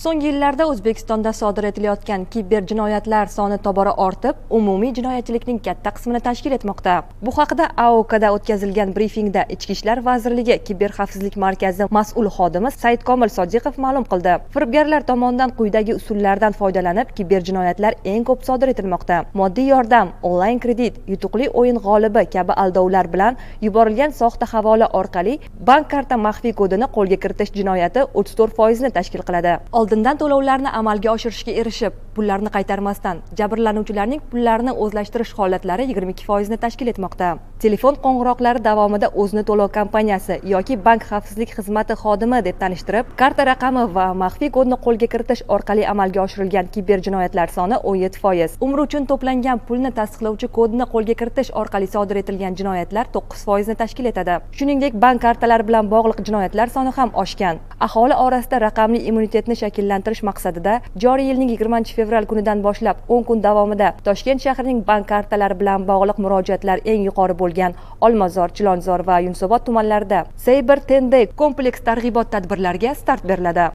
So'nggi yillarda O'zbekistonda sodir etilayotgan kiberjinoyatlar soni tobora ortib, umumiy jinoyatchilikning katta qismini tashkil etmoqda. Bu haqida AOKda o'tkazilgan brifingda Ichki ishlar vazirligi Kiberxavfsizlik markazi mas'ul xodimi Saidkomil Sodiqov ma'lum qildi. Firibgarlar tomonidan quyidagi usullardan foydalanib, kiberjinoyatlar eng ko'p sodir etilmoqda. Moddiy yordam, onlayn kredit, yutuqli o'yin g'olibi kabi aldovlar bilan yuborilgan soxta havola orqali bank karta maxfiy kodini qo'lga kiritish jinoyati 34% ni tashkil qiladi. Oldindan to'lovlarni amalga oshirishga erishib, pullarni qaytarmasdan jabrlanuvchilarning pullarini o'zlashtirish holatlari 22% ni tashkil etmoqda. Telefon qo'ng'iroqlari davomida o'zini to'lov kompaniyasi yoki bank xavfsizlik xizmati xodimi deb tanishtirib, karta raqami va maxfiy kodni qo'lga kiritish orqali amalga oshirilgan kiberjinoyatlar soni 17%. Umr uchun to'plangan pulni tasdiqlovchi kodni qo'lga kiritish orqali sodir etilgan jinoyatlar 9% ni tashkil etadi. Shuningdek, bank kartalari bilan bog'liq jinoyatlar soni ham oshgan. Aholi orasida raqamli immunitetni shakllantirish maqsadida joriy yilning 20-fevral kunidan boshlab 10 kun davomida Toshkent shahrining bank kartalari bilan bog'liq murojaatlar eng yuqori bo'lgan Olmazor, Chilonzor va Yunusobod tumanlarida Cyber 10 Day kompleks targ'ibot tadbirlariga start beriladi.